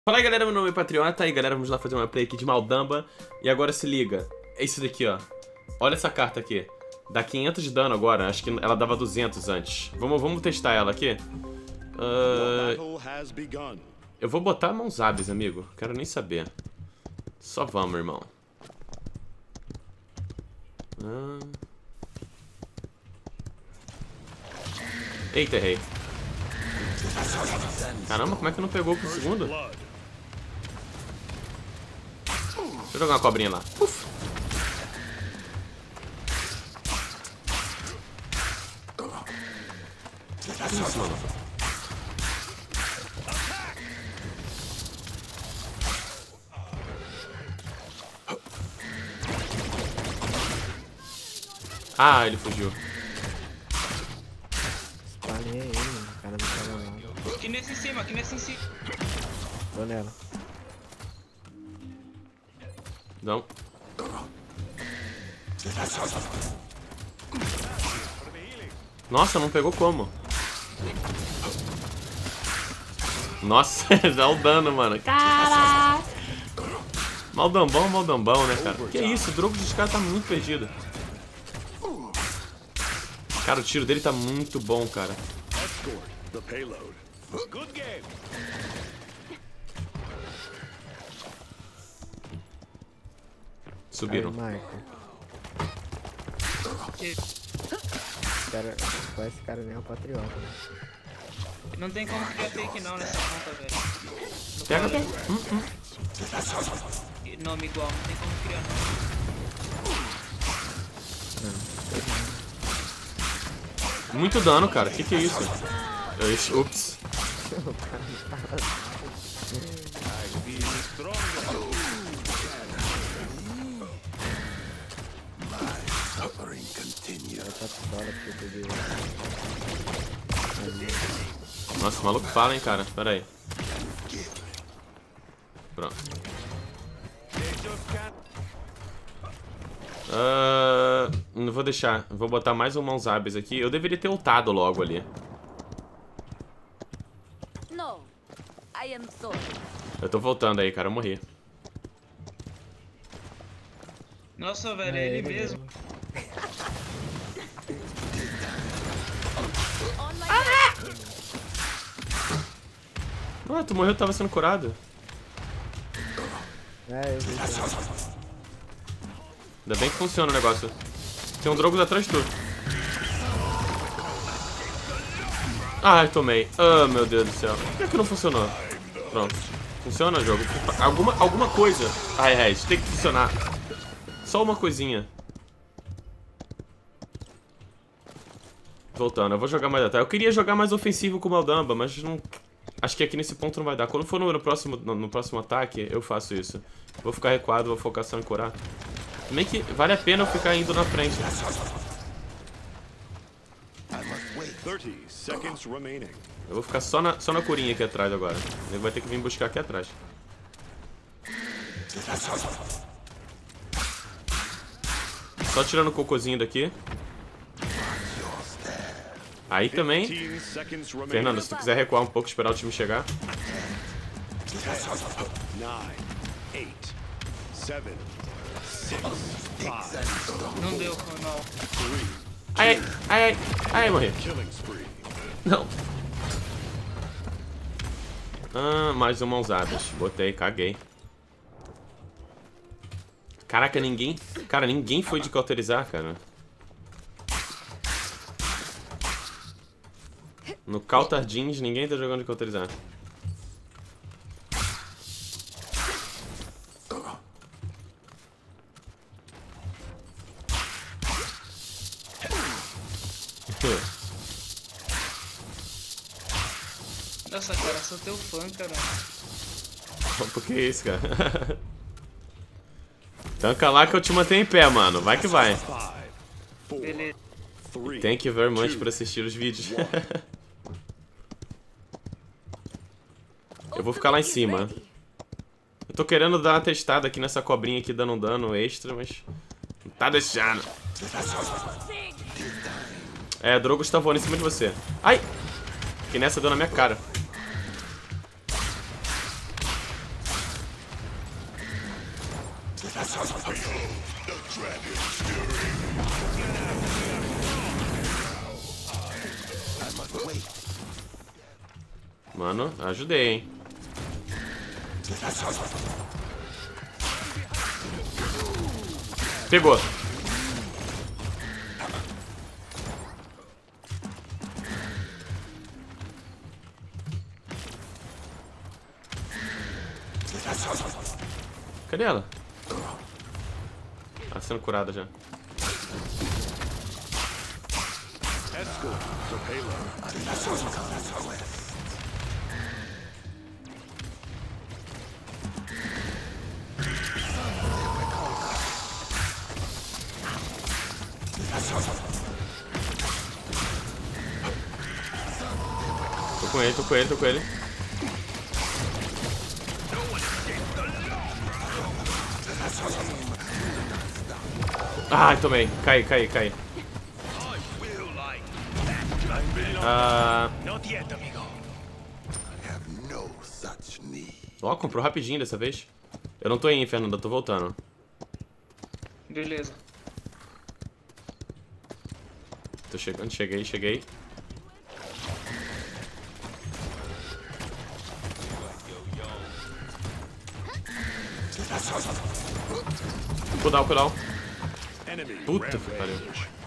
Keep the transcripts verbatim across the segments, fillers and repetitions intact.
Fala aí galera, meu nome é Patriota e galera, vamos lá fazer uma play aqui de Maldamba. E agora se liga, é isso daqui ó. Olha essa carta aqui, dá quinhentos de dano agora, acho que ela dava duzentos antes. Vamos, vamos testar ela aqui. uh, Eu vou botar mãos hábeis, amigo, quero nem saber. Só vamos, irmão. uh... Eita, errei. Caramba, como é que não pegou com o segundo? Deixa eu jogar uma cobrinha lá. Uf. Isso, mano. Ah, ele fugiu. Espalhei ele, mano. O cara não tava nada. Aqui nesse em cima, aqui nesse em cima. Tô nela. Não. Nossa, não pegou como? Nossa, dá o dano, mano. Caraca! Maldambão, maldambão, né, cara? Que isso, o Drogo dos caras tá muito perdido. Cara, o tiro dele tá muito bom, cara. Subiram. Aí, Michael. Esse cara, esse cara nem é um patriota, né? Não tem como criar fake não nessa conta, velho. No Pega, colégio. pega. Hum, hum. Nome igual, não tem como criar não. Muito dano, cara. Que que é isso? Eu, ups. O cara não tava... Nossa, o maluco fala, hein, cara. Pera aí. Pronto. Uh, não vou deixar. Vou botar mais um mãos hábeis aqui. Eu deveria ter ultado logo ali. Eu tô voltando aí, cara. Eu morri. Nossa, velho, é ele mesmo. Ah, tu morreu, tava sendo curado. É, eu vi. Ainda bem que funciona o negócio. Tem um Drogos atrás de tu. Ai, tomei. Ah, meu Deus do céu. Por que, que não funcionou? Pronto. Funciona, jogo? Alguma, alguma coisa. Ai, Red, tem que funcionar. Só uma coisinha. Voltando, eu vou jogar mais atrás. Eu queria jogar mais ofensivo com o Maldamba, mas não... Acho que aqui nesse ponto não vai dar. Quando for no, no, próximo, no, no próximo ataque, eu faço isso. Vou ficar recuado, vou focar só em curar. Também que vale a pena eu ficar indo na frente. Eu vou ficar só na, só na curinha aqui atrás agora. Ele vai ter que vir buscar aqui atrás. Só tirando o cocôzinho daqui. Aí também, Fernando, se tu quiser recuar um pouco, esperar o time chegar. Não deu, não. Ai, ai, ai, ai, morri. Não. Ah, mais uma usadas. Botei, caguei. Caraca, ninguém... Cara, ninguém foi de cauterizar, cara. No Counter Jeans, ninguém tá jogando de cauterizar. Nossa, cara, sou teu fã, cara. Por que isso, cara? Tanca lá que eu te mantenho em pé, mano. Vai que vai. Beleza. Thank you very much por assistir os vídeos. Eu vou ficar lá em cima. Eu tô querendo dar uma testada aqui nessa cobrinha aqui, dando um dano extra, mas... Não tá deixando. É, Drogos tá voando em cima de você. Ai! Que nessa deu na minha cara. Mano, ajudei, hein? Pegou. Cadê ela? Tá sendo curada já. Tô com ele, tô com ele, tô com ele. Ai, tomei. Cai, cai, cai. Ah... Ó, comprou rapidinho dessa vez. Eu não tô aí, Fernanda, eu tô voltando. Beleza. Tô chegando, cheguei, cheguei. Cooldown, cooldown. Puta que pariu.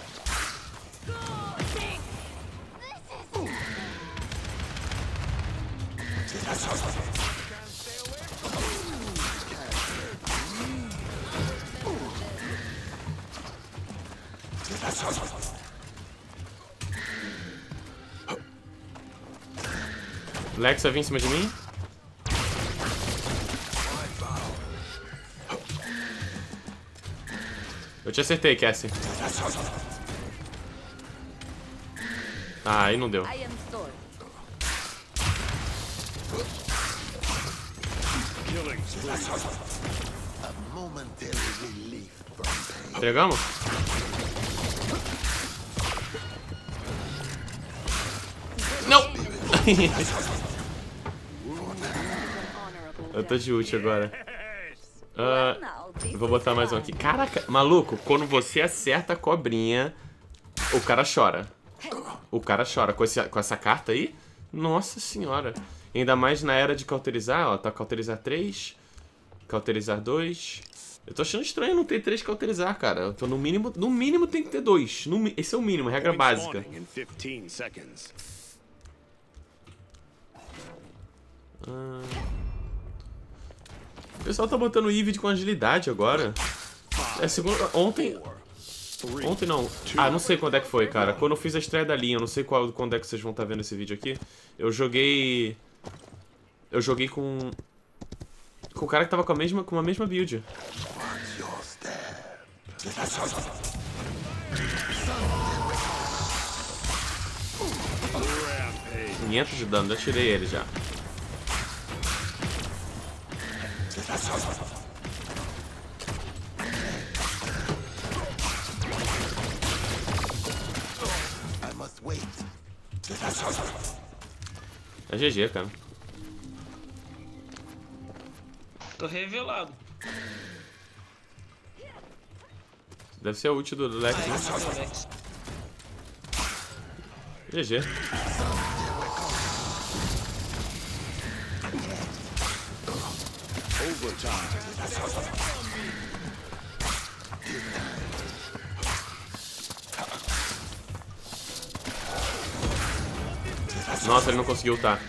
Lex vai vir em cima de mim. Eu te acertei, Cassie. Ah, aí não deu. Entregamos? Não! Eu tô de ult agora. Uh, eu vou botar mais um aqui. Caraca, maluco, quando você acerta a cobrinha, o cara chora. O cara chora com, esse, com essa carta aí. Nossa senhora. Ainda mais na era de cauterizar, ó. Tá cauterizar três, cauterizar dois. Eu tô achando estranho não ter três cauterizar, cara. Eu tô no mínimo, no mínimo tem que ter dois. No, esse é o mínimo, regra básica. Ah... O pessoal tá botando o Eve com agilidade agora. É segunda... Ontem... Ontem não. Ah, não sei quando é que foi, cara. Quando eu fiz a estreia da linha, eu não sei qual, quando é que vocês vão estar vendo esse vídeo aqui. Eu joguei... Eu joguei com... Com o cara que tava com a mesma, com a mesma build. quinhentos de dano, já tirei ele já. É G G, cara. Tô revelado. Deve ser a ult do Lex, Ah, né? é o Lex. G G. Nossa, ele não conseguiu ultar.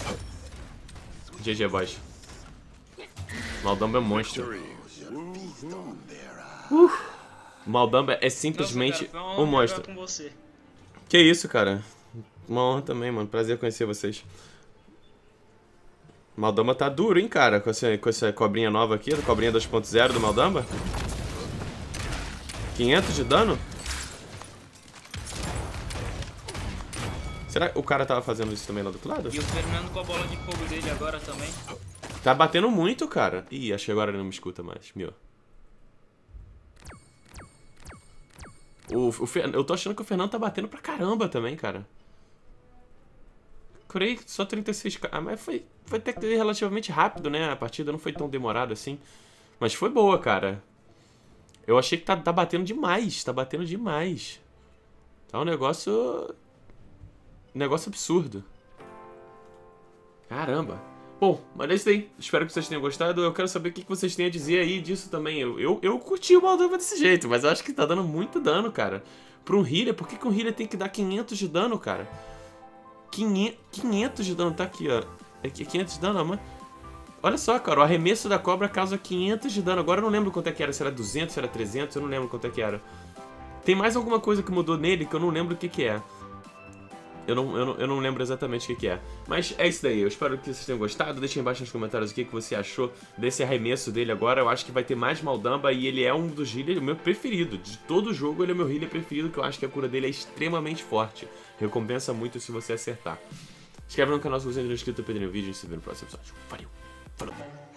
G G, boys. Maldamba é um monstro. Uh, Maldamba é simplesmente Nossa, cara, foi uma honra um monstro. jogar com você. Que isso, cara. Uma honra também, mano. Prazer conhecer vocês. Maldamba tá duro, hein, cara. Com essa, com essa cobrinha nova aqui. A cobrinha dois ponto zero do Maldamba. quinhentos de dano? Será que o cara tava fazendo isso também lá do outro lado? E o Fernando com a bola de fogo dele agora também. Tá batendo muito, cara. Ih, acho que agora ele não me escuta mais. Meu. O, o Fer... Eu tô achando que o Fernando tá batendo pra caramba também, cara. Curei só trinta e seis k. Ah, mas foi, foi até que relativamente rápido, né? A partida não foi tão demorada assim. Mas foi boa, cara. Eu achei que tá, tá batendo demais. Tá batendo demais. Tá um negócio... Um negócio absurdo. Caramba. Bom, mas é isso aí. Espero que vocês tenham gostado. Eu quero saber o que vocês têm a dizer aí disso também. Eu, eu, eu curti o Moldova desse jeito, mas eu acho que tá dando muito dano, cara. Pra um healer, por que, que um healer tem que dar quinhentos de dano, cara? quinhentos de dano, tá aqui, ó. É quinhentos de dano, mano. Olha só, cara, o arremesso da cobra causa quinhentos de dano. Agora eu não lembro quanto é que era, se era duzentos, se era trezentos, eu não lembro quanto é que era. Tem mais alguma coisa que mudou nele que eu não lembro o que que é. Eu não, eu, não, eu não lembro exatamente o que que é. Mas é isso daí, eu espero que vocês tenham gostado. Deixem embaixo nos comentários o que, que você achou desse arremesso dele agora. Eu acho que vai ter mais Maldamba e ele é um dos healers, o meu preferido. De todo o jogo ele é o meu healer preferido, que eu acho que a cura dele é extremamente forte. Recompensa muito se você acertar. Se inscreve no canal se você ainda não é inscrito, perdendo o vídeo e se vê no próximo episódio. Valeu! Falou!